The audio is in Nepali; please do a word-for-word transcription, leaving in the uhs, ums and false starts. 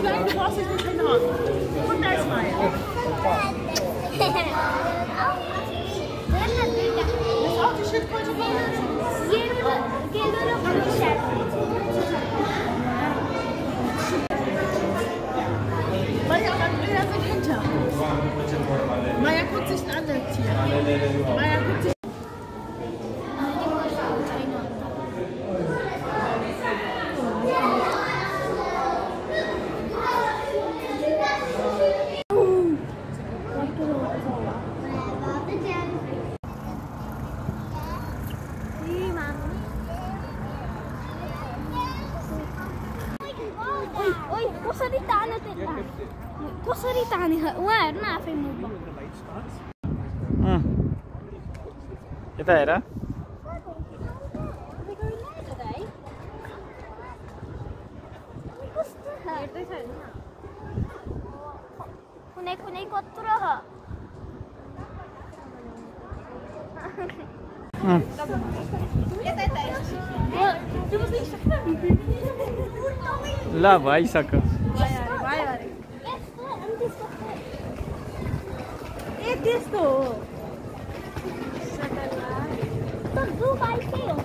kleine glas is misschien hand. Goed thuis maaien. Dus als je shit komt je van Maya gaat weer even hinter. Maya guckt sich ein anderes Tier. Maya guckt sich कसरी तान्यो त्यसलाई कसरी ताने उहाँहरु न आफै मुभ यता हेर कुनै कुनै कत्रो ह ल भइसक्यो ए त्यस्तो हो त दुबाई के हो